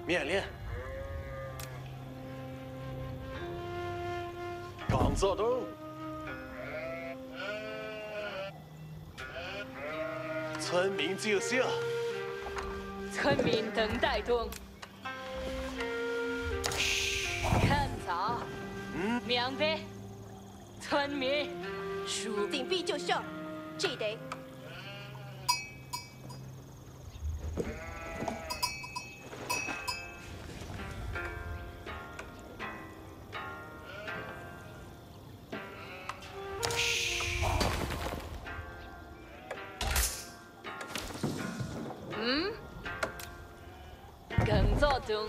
面练。刚做动。村民就绪。 村民等待中。看早。明白。村民。 属定必就绪，记得。 工作中。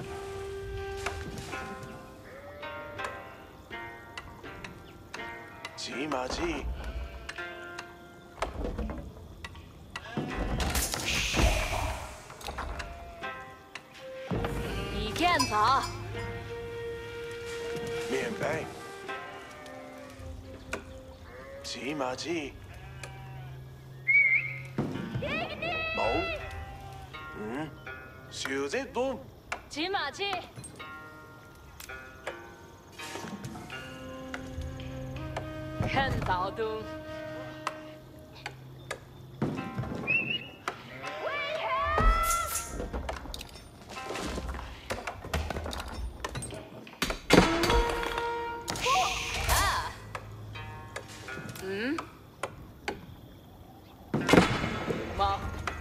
骑马骑。 你看早。 明白。骑马骑。毛。休息动。 骑马骑。看早动。猫。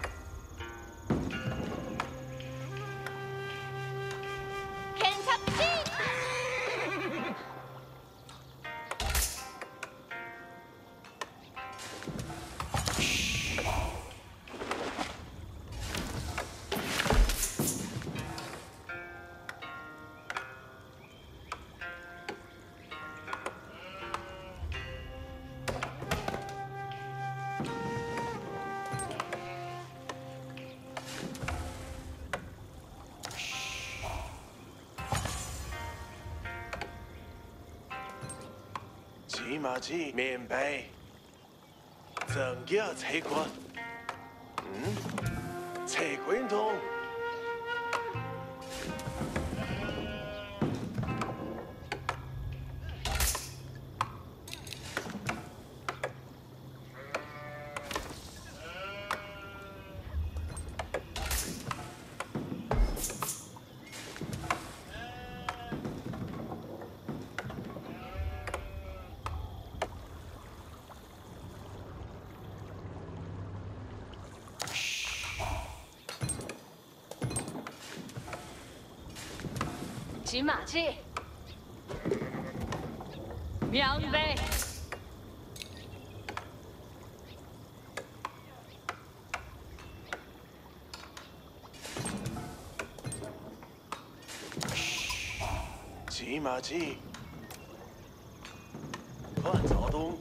骑马骑，明白。增加财官。财官通。 骑马骑。明白。 骑马骑。换草东。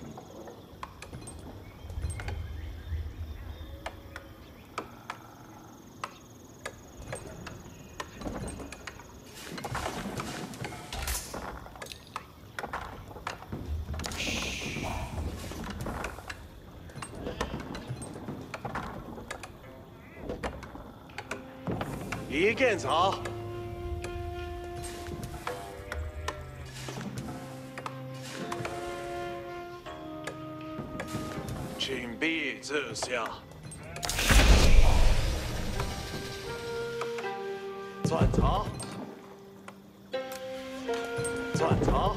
一根草。请备坐下。转草。转草。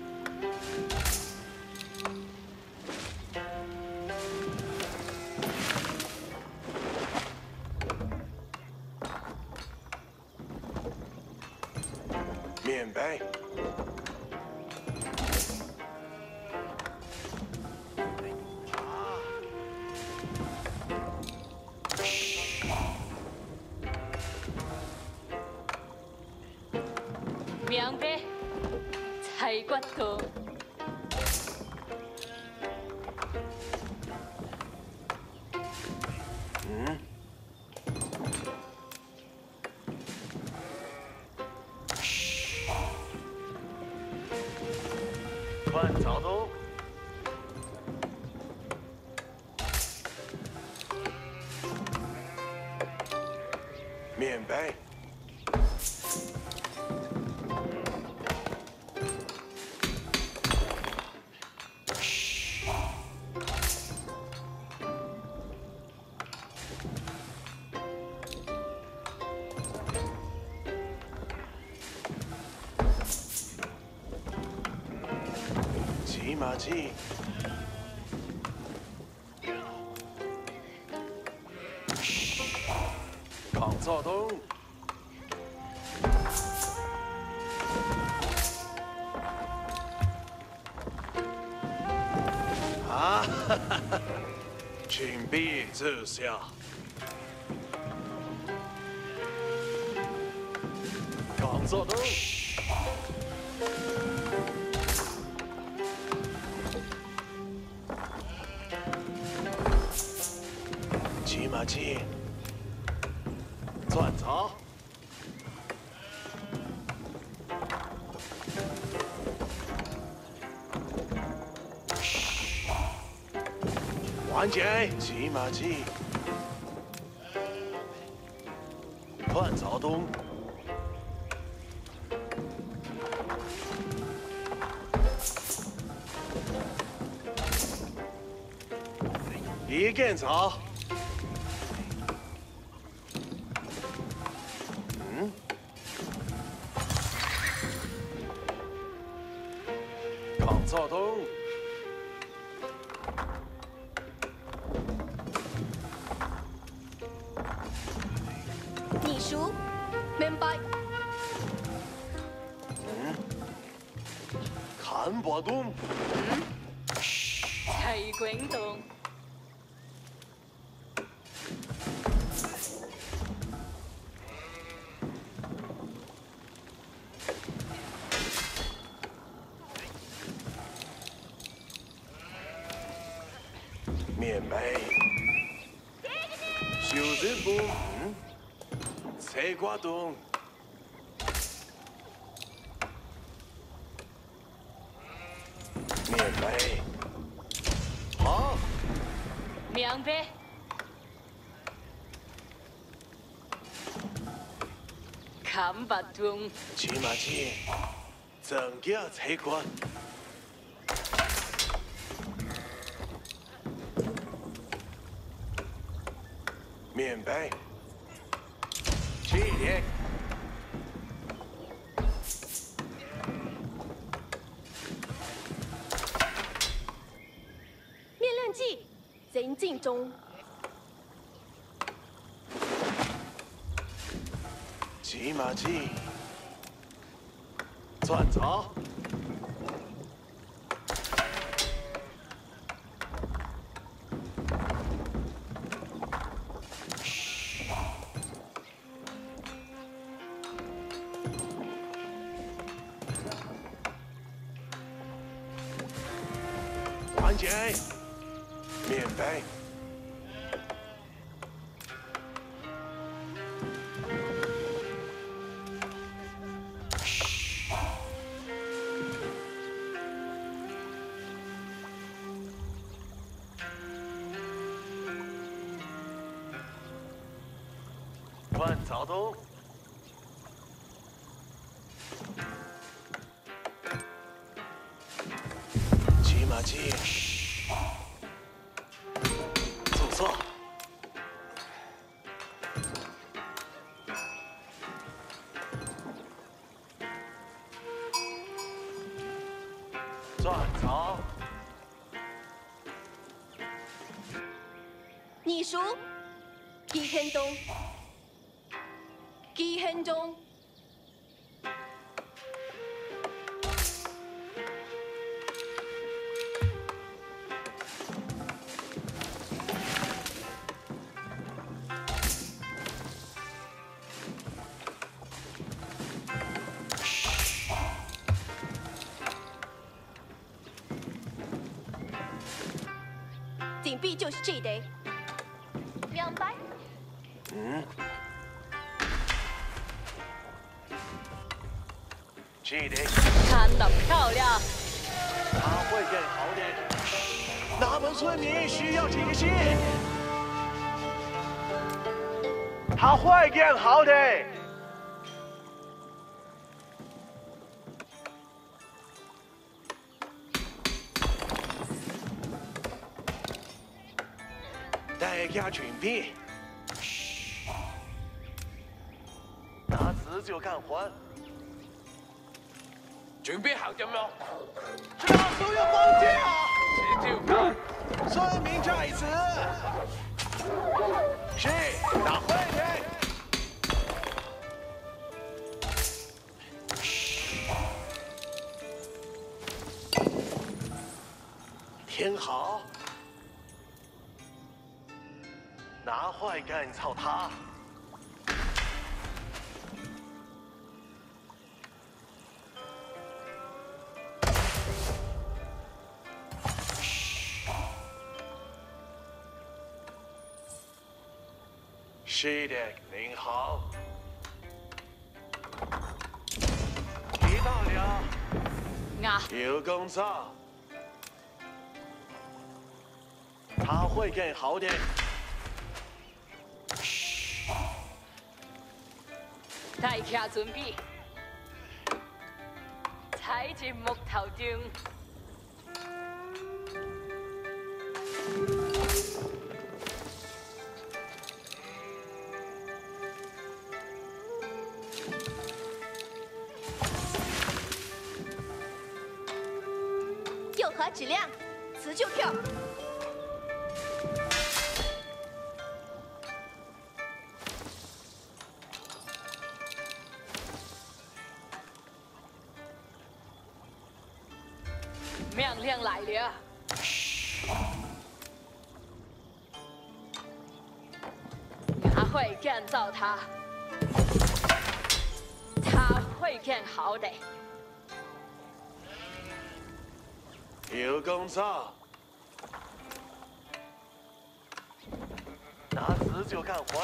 明白。 明白。财官通。 换草东。明白。 马机，抗躁动。啊，哈哈哈！请闭坐下。抗躁动。骑马机，转槽。缓解，骑马机，换槽动，一根槽，抗躁动。 你熟，明白。 看不懂。 齐滚动。 面白，修正部，菜瓜动，面白，好， 明白。看不懂。 骑马机，增加菜瓜。面白，起点， 面亮剂，前进中。 骑马机，转槽。缓解，面白，换槽动。骑马机，左侧，转槽， 你熟，基亨东，基亨中。紧闭就是这得，明白？ 这里， 看得漂亮。 他会更好的。那么村民需要提醒，他会更好的。大家准备，拿词就看还。 准备好了没有？ 这所有封建啊！ 这就干！ 村民在此。是，打会员。挺好。拿坏干操他！是的，您好。你到了。 啊， 有工作。他会更好的。 大家准备，踩进木头中。 右滑质量，辞旧 Q。 命令来了，他会干造他，他会更好的。 有工作。拿死就干活。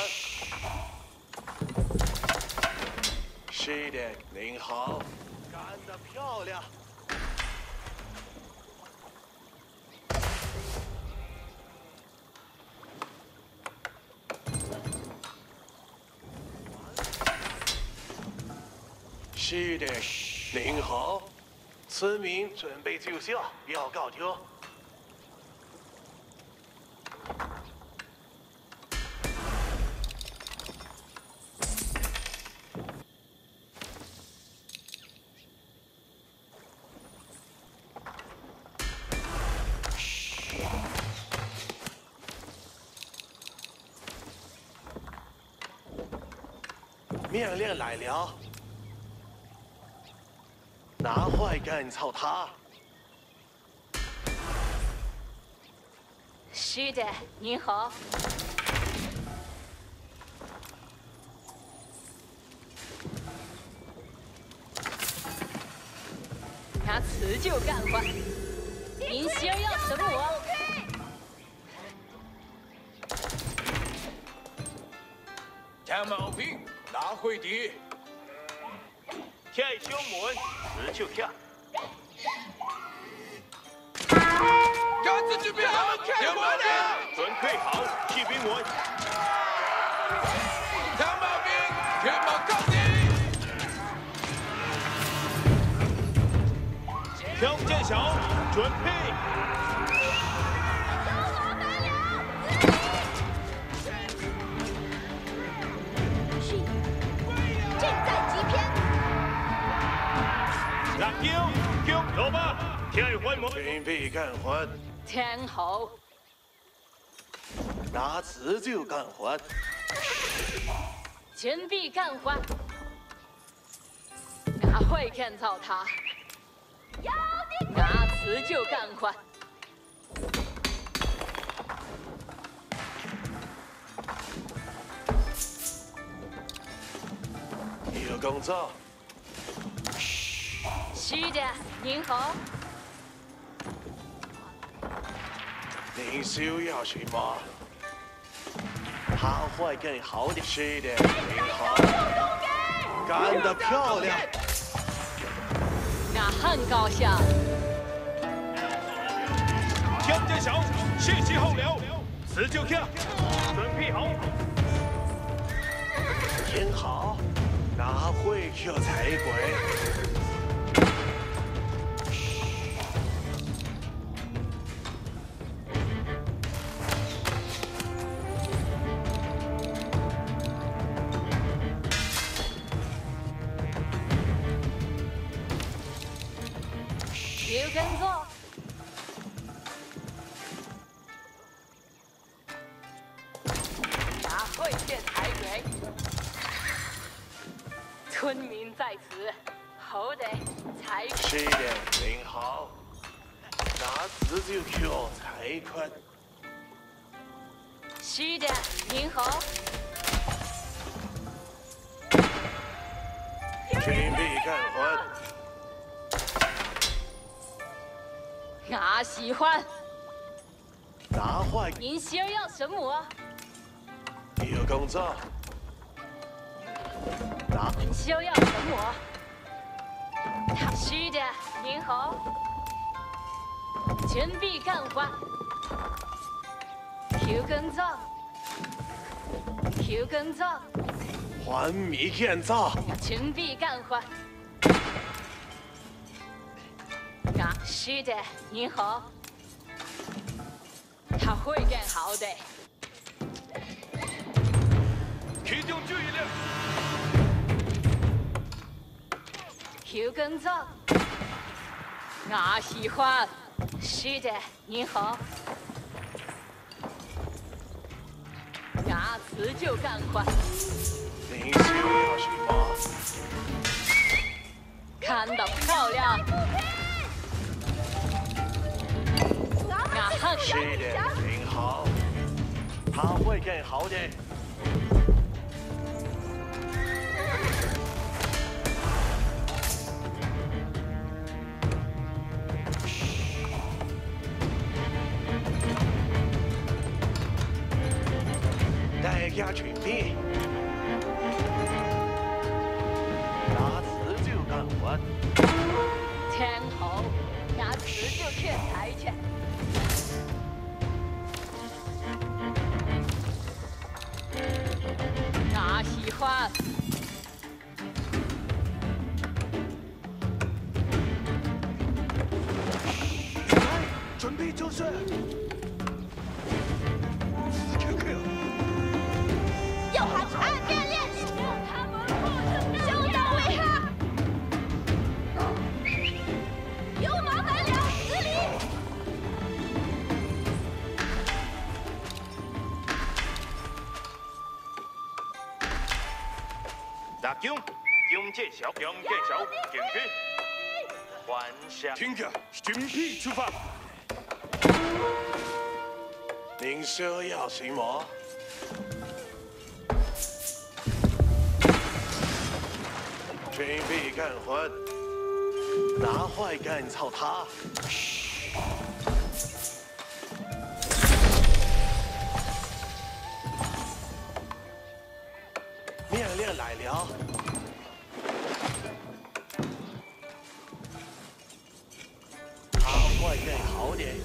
是的，您好。干得漂亮。是的，您好。村民准备就绪，要告停。命令来了。拿坏干操他！ 是的，您好。他辞旧干活。您想要什么？ 听毛病，拿会的。 铁小门，辞旧跳。 杆子准备好，听毛病， 准备好，骑兵们。 听毛病，全毛告你。 条件小，准备。辣椒，姜，萝卜，天环门。准备干活。 天好。 拿辞就干活。 准备干活。拿会干造他。拿辞就干活。 有工作。 是的，您好。 您需要什么？他会更好的。是的，您好。干得漂亮。 那很高兴。 条件小，信息后了，辞就跳，准备好。挺好，拿会去才鬼。 会见裁决。村民在此，好的裁决。 是的，您好。那自就叫裁判。 是的，您好。 准备干活。 我喜欢。 拿坏您需要什么？ 有工作。拿您需要什么？是的，您好。准备干活。有工作。有工作。 还没建造。 准备干活。是的，您好。他会更好的。 启动注意力。 有工作。我喜欢。是的，您好。我辞就干活。 您需要什么？ 看得漂亮。 是的，您好。他会更好的。大家准备。拿辞就干活。 天好，拿辞就去裁去。我喜欢。 准备就绪。 要喊按变练，兄长为何？有麻烦了，司令。 大将，警戒小，警军，还乡。 听着，准备出发。 您需要什么？准备干活。拿坏干操他。命令来了。他会更好点。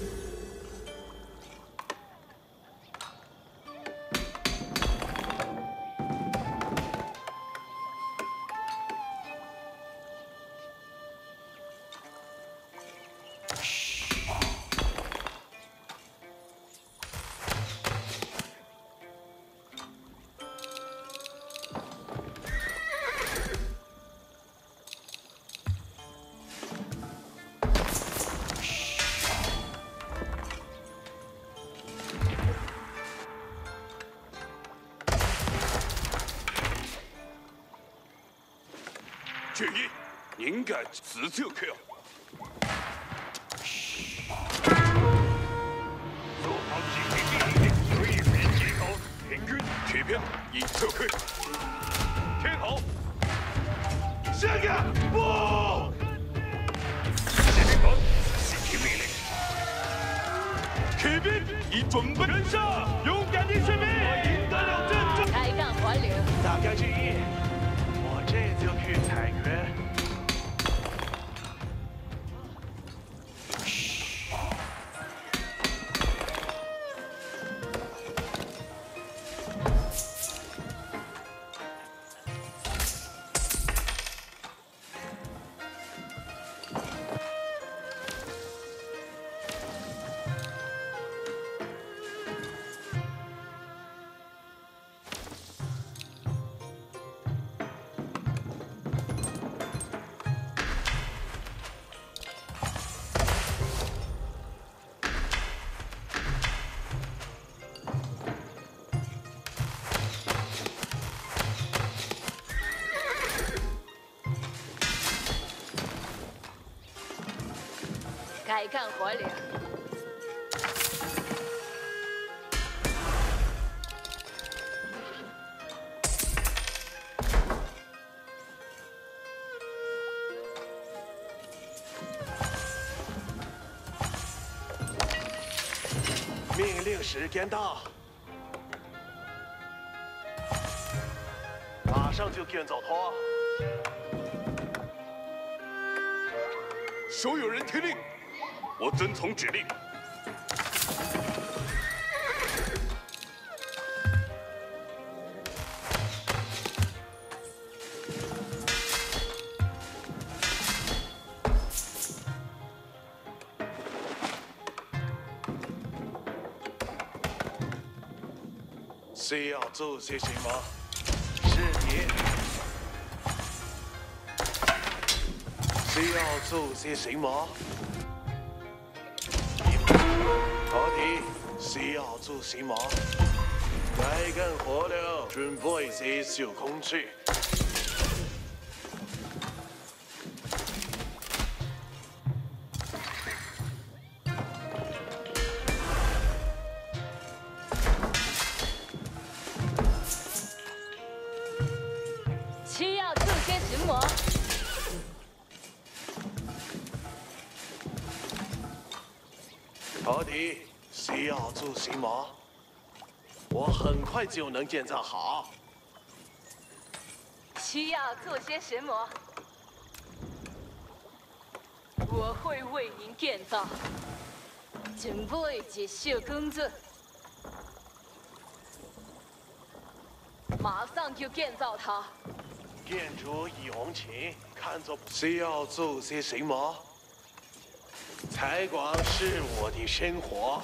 决议，应该自就去。 做好指挥命令的随员集合，平均这边已撤去。 听好， 下个不。 士兵们，执行命令。 这边已准备人杀， 勇敢的士兵，赢得了战争。 开干还流。 大家注意，我这就去裁决。 该干活了。 命令时间到，马上就建造它。 所有人听令，我遵从指令。 需要做些什么？是你。需要做些什么？好的，需要做什么？该干活了，准备接受工具。 需要做些什么？ 好的，需要做什么？我很快就能建造好。 需要做些什么？我会为您建造。准备接受工作。马上就建造它。 建筑已红旗，看作需要做些什么？采光是我的生活。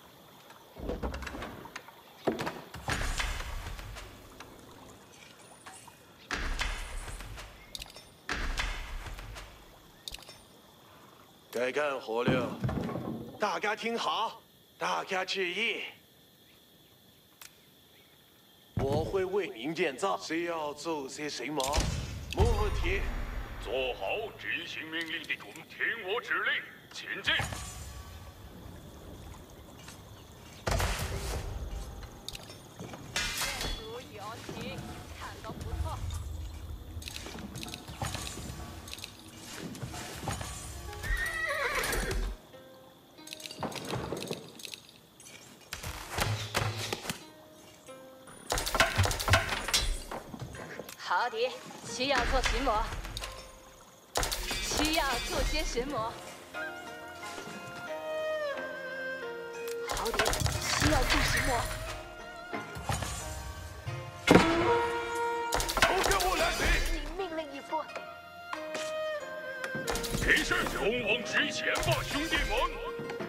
该干活了，大家听好，大家注意。我会为您建造，需要做些什么？没问题。 做好执行命令的准，听我指令，前进。 建筑有请，看得不错。好的，需要做什么？需要做些什么？好的，需要做什么？ 朝向我来袭！ 您命令一出。 提示，勇往直前吧，兄弟们！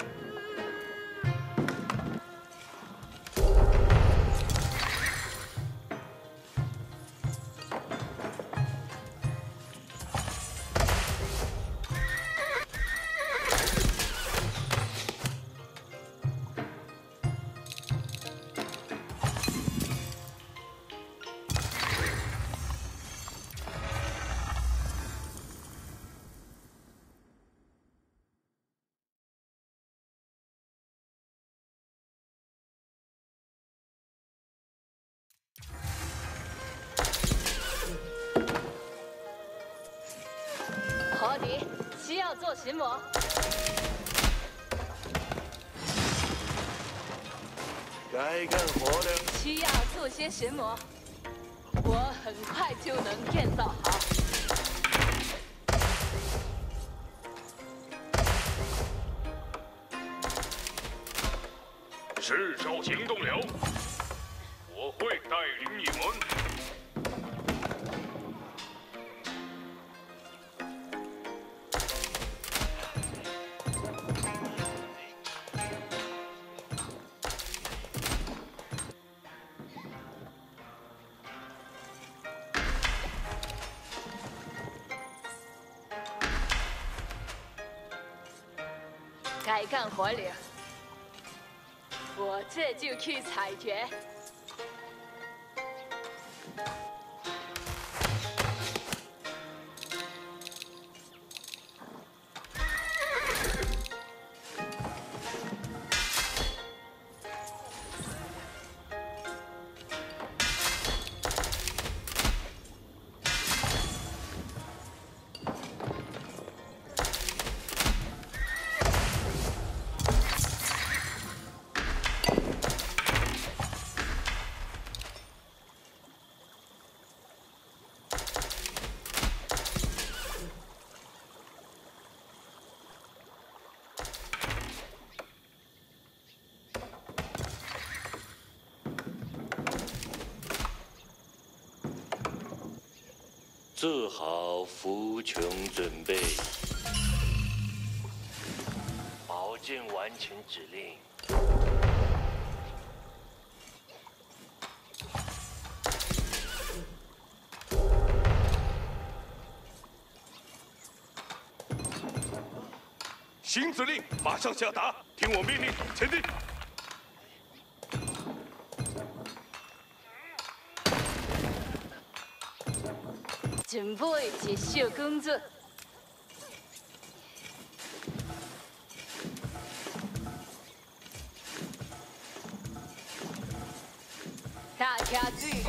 好的，需要做什么？ 该干活了。 需要做些什么？我很快就能建造好。 是时候行动了，我会带领你们。 该干活了，我这就去采掘。 做好服从准备，保证完成指令。 新指令马上下达，听我命令，前进。 准备一小工作。大家注意！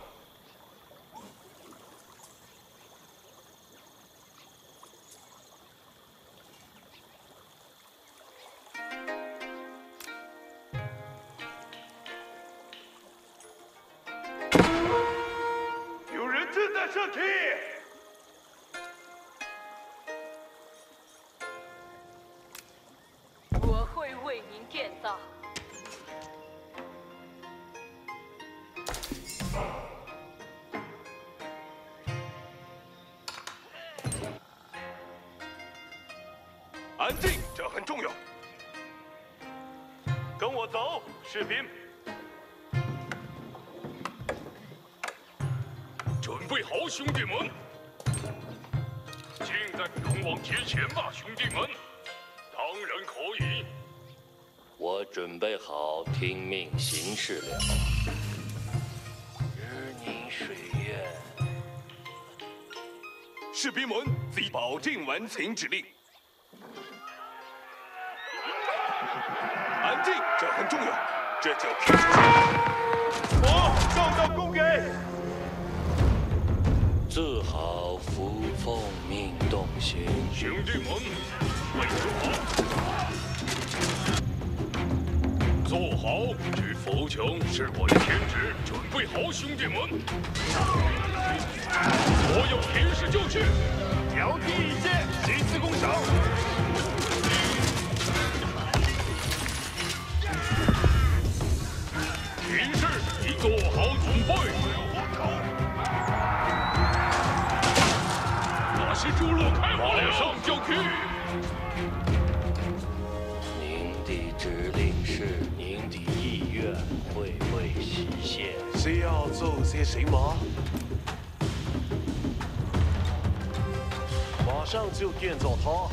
有人正在射击。 我会为您建造。 安静，这很重要。 跟我走，士兵。 准备好，兄弟们！进在勇往直前吧，兄弟们！当然可以。 我准备好听命行事了。日凝水月。 士兵们，自保证完成指令。安静，这很重要。这叫拼出去。我受到攻击。 做好服奉命动刑。 兄弟们，备好。 做好，去服从是我的天职。准备好，兄弟们！所有平时就绪，调低一线，集思攻赏。平时已做好准备。那些猪猡开火了，马上就去。 您的指令是，您的意愿会被实现。 需要做些什么？马上就建造它。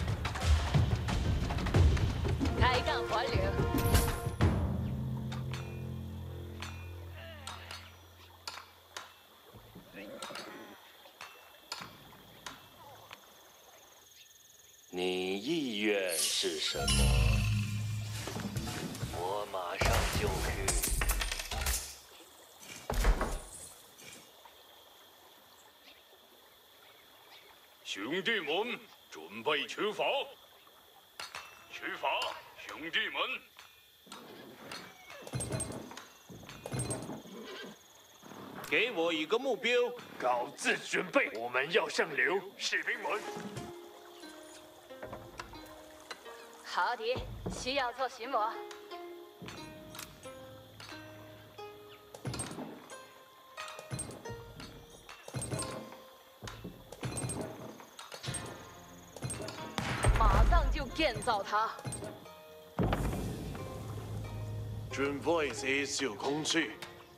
开干还流。 你意愿是什么？我马上就去。 兄弟们，准备出发！出发，兄弟们！ 给我一个目标， 搞自准备，我们要上流，士兵们。 好的，需要做什么？马上就建造它。 准备些小工具。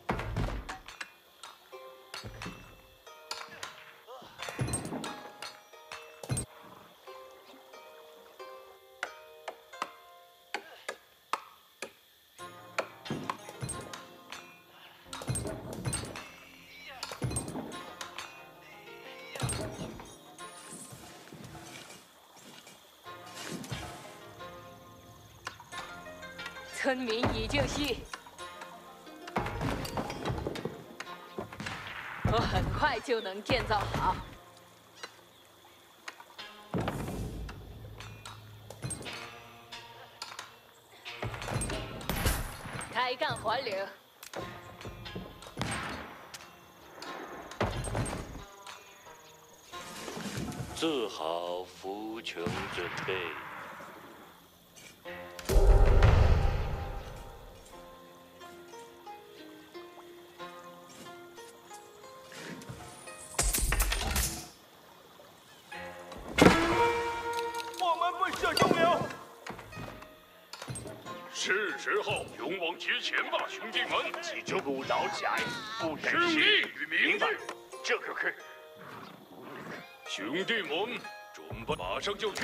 村民已就绪，我很快就能建造好。开干还流。 做好服从准备。 时候，勇往直前吧，兄弟们！ 集中鼓捣起来，不忍胜利心。 与名明白利， 这个可以。 兄弟们，准备，马上就去。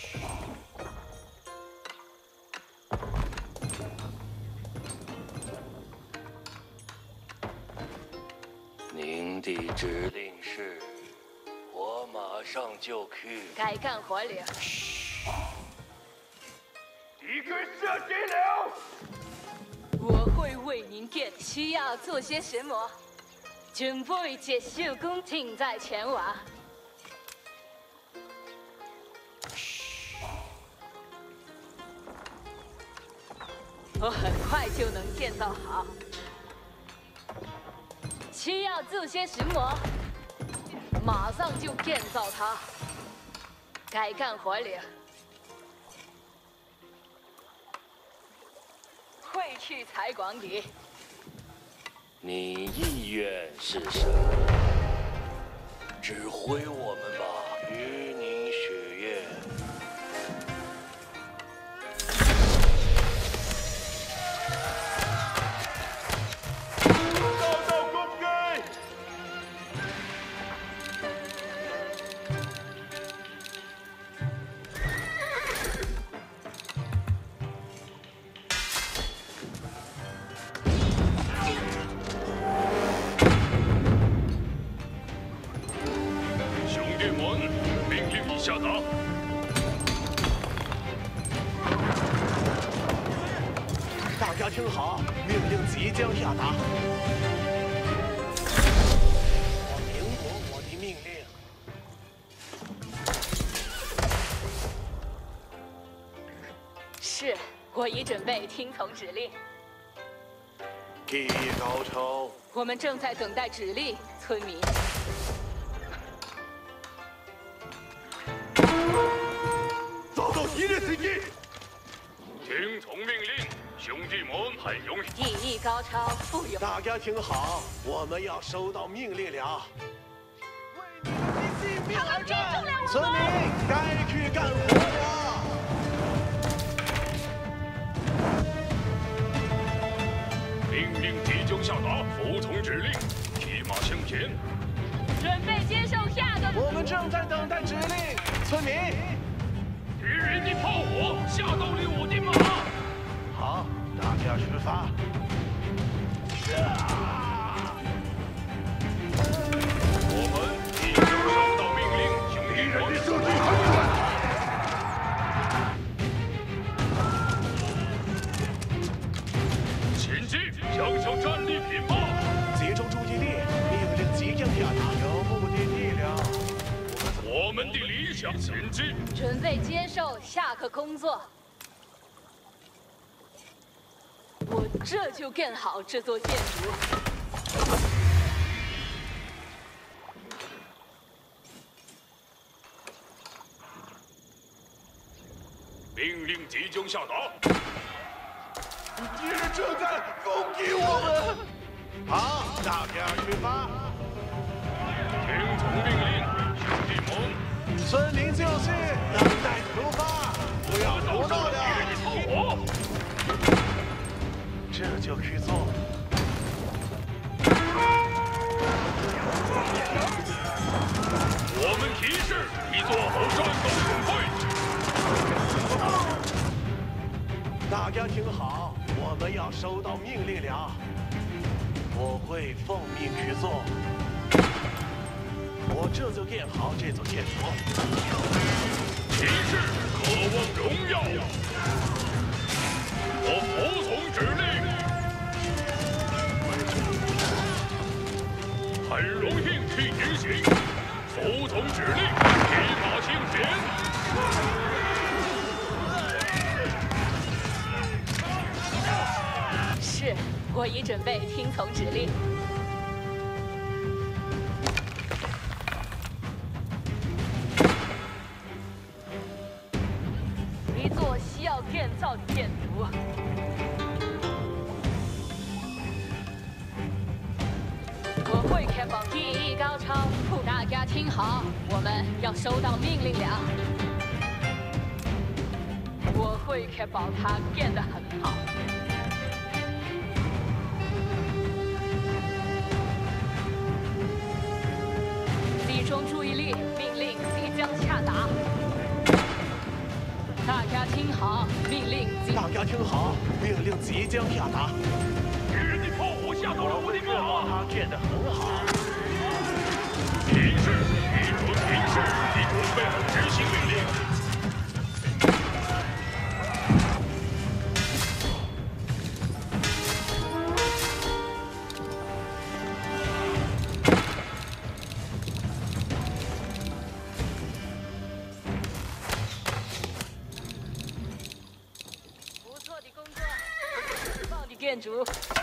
您的指令是？我马上就去。 该干活了。 敌军射击了！ 我会为您建。需要做些什么？准备接受攻，尽在前往。我很快就能建造好。需要做些什么？马上就建造它。该干活了。会去采广里。 你意愿是什么？指挥我们吧，与您许愿。 遭到攻击！ 兄弟们，命令已下达。 大家听好，命令即将下达。我明白我的命令。 是，我已准备听从指令。 技艺高超， 我们正在等待指令，村民。 遭到敌人袭击。 听从命令，兄弟们，很荣幸。 技艺高超，富有。 大家听好，我们要收到命令了。为你们的性命而战，村民该去干活了。 命令即将下达，服从指令，骑马向前。 准备接受下个。 我们正在等待指令，村民。 敌人的炮火吓到了我的马。 好，大家出发。 我们已经收到命令，兄弟们。 射击很远。 前进，想想战利品吧。 集中注意力，命令即将下达，有目的地了。 我们的理想，前进。 准备接受下个工作。我这就建好这座建筑。 命令即将下达。 敌人正在攻击我们。好，大家出发。 听从命令，兄弟们。 村民就是等待出发，不要胡闹敌人的了。 炮火。 这就去做。 我们骑士已做好战斗准备。 大家听好，我们要收到命令了。我会奉命去做。我这就建好这座建筑。 骑士渴望荣耀，我服从指令。很荣幸替您行，服从指令，骑马向前。 是，我已准备听从指令。一座需要建造的建筑。我会确保技艺高超，大家听好，我们要收到命令了。我会确保它建得很好。 下达。大家听好，命令即。 大家听好，命令即将下达。 敌人的炮火吓到了我的确保它建得很好。 停势，一如停势，你准备好执行命令。 建筑，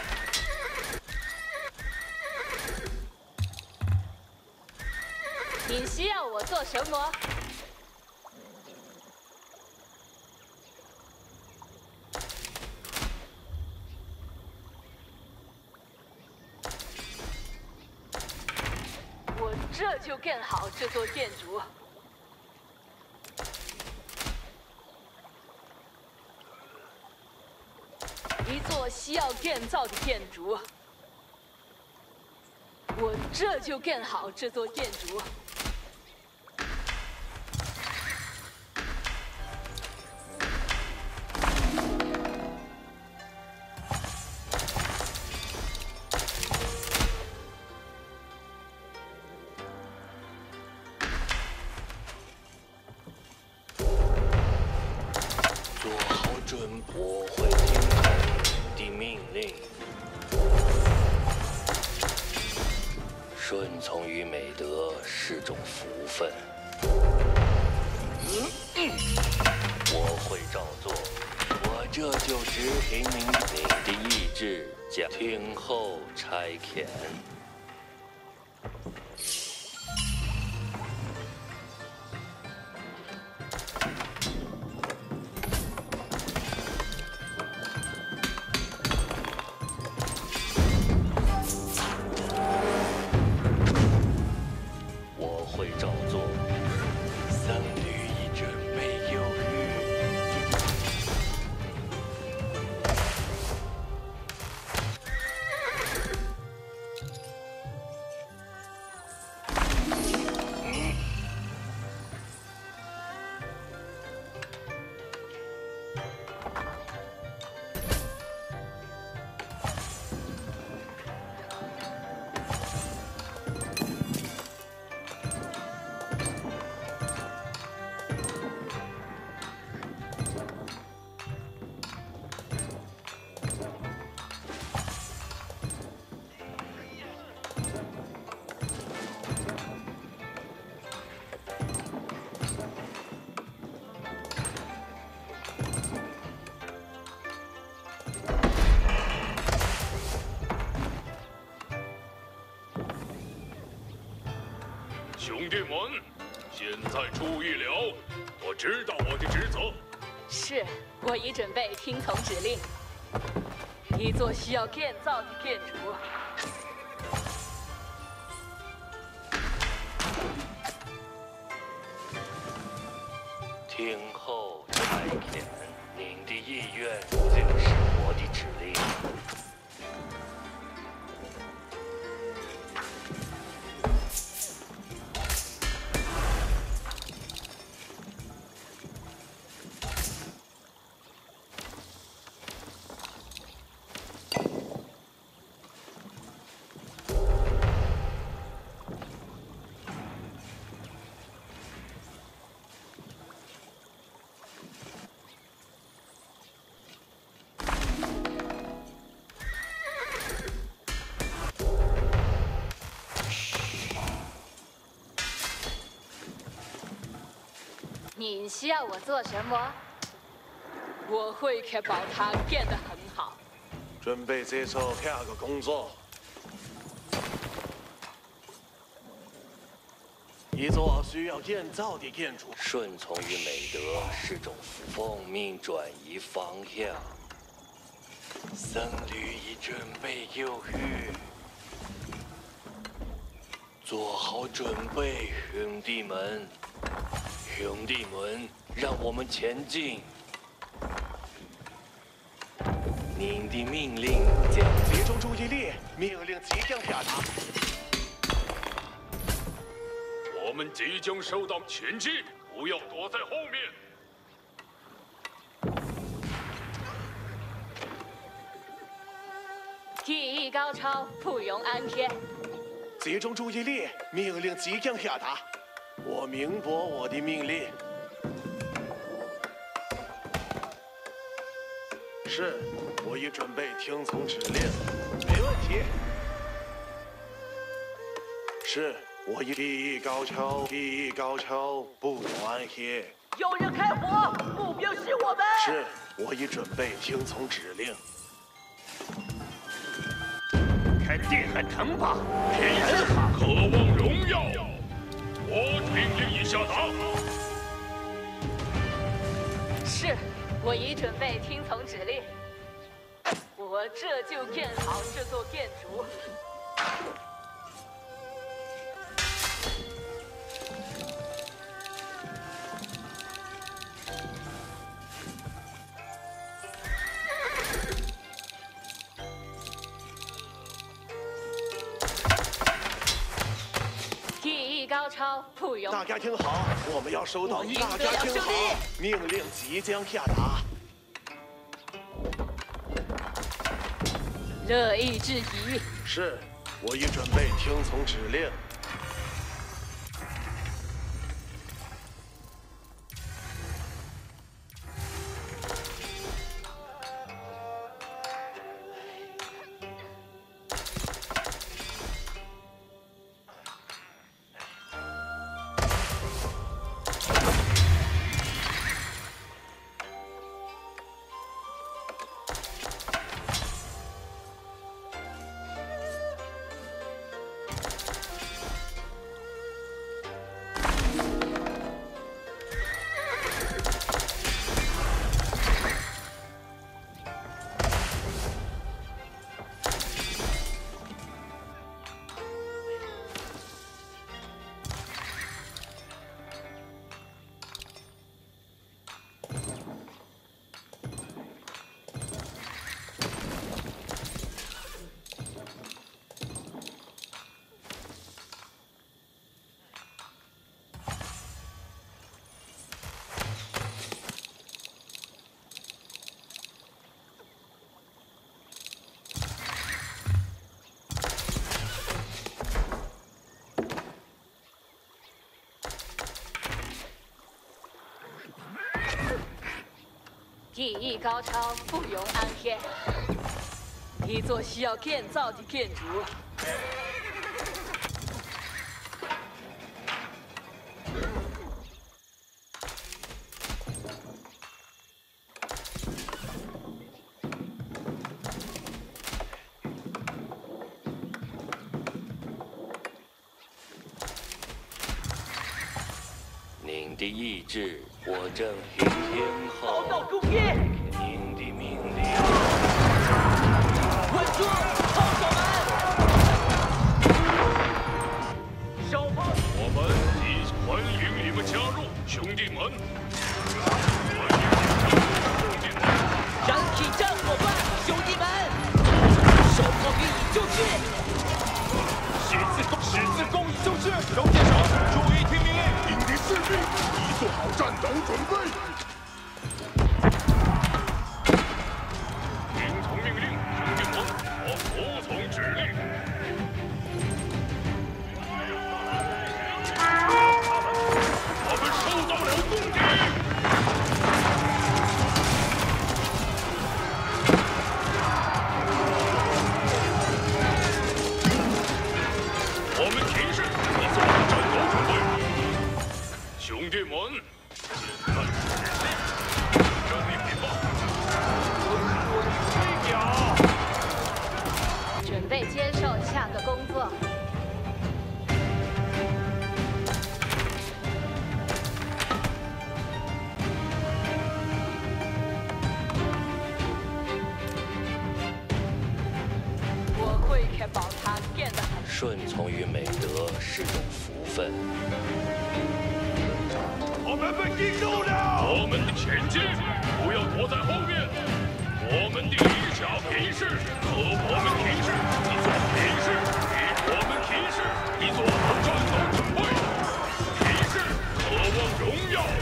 你需要我做什么？我这就建好这座建筑。 一座需要建造的建筑，我这就建好这座建筑。 做好准备，我会听从的命令。顺从于美德是种福分。我会照做，我这就执行您的意志，将听候差遣。 兄弟们，现在注意了，我知道我的职责。 是，我已准备听从指令。一座需要建造的建筑。 听候差遣，您的意愿就是我的指令。 你需要我做什么？我会确保它建得很好。 准备接受下个工作。一座需要建造的建筑。 顺从于美德是种奉命转移方向。僧侣已准备忧郁，做好准备，兄弟们。 兄弟们，让我们前进。您的命令将集中注意力，命令即将下达。 我们即将收到前进， 不要躲在后面。 记忆高超，不容安贴。 集中注意力，命令即将下达。我明白我的命令。是，我已准备听从指令。没问题。是，我已技艺高超，技艺高超，不容安歇。 有人开火，目标是我们。 是，我已准备听从指令。 肯定很疼吧？ 天使渴望荣耀，我命令已下达。 是，我已准备听从指令。我这就建好这座建筑。高超不容。 大家听好，我们要收到。大家听好，命令即将下达。 乐意至极。 是，我已准备听从指令。 技艺高超，不容安歇。一座需要建造的建筑。 您的意志，我正凭天后。 报告公爷。 您的命令。 稳住，炮手们！手炮！ 我们欢迎你们加入，兄弟们！ 燃体战伙伴，兄弟们！手炮予以就绪。 十字弓以就绪。龙箭手，注意听命令，迎敌士兵，已做好战斗准备。 听从命令，兄弟们，我服从指令。我们受到了攻击。我们提示，你做好战斗准备。兄弟们，现在是时机，任你禀报。吹表。 准备接受下个工作。我会确保它变得很。 顺从于美德是种福分。 我们被击中了！ 我们的前进，不要躲在后面。我们的理想提示和我们提示，你做提示，我们提示，你做好战斗准备。提示，渴望荣耀。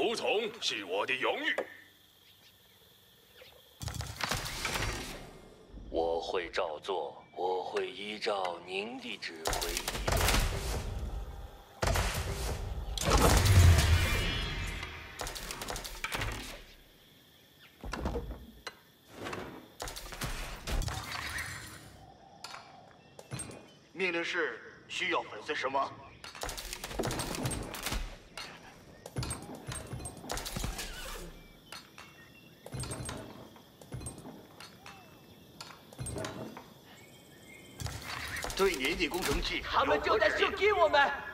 服从是我的荣誉。 我会照做，我会依照您的指挥移动。 命令是需要粉碎什么？对您的工程器， 他们就在射击我们。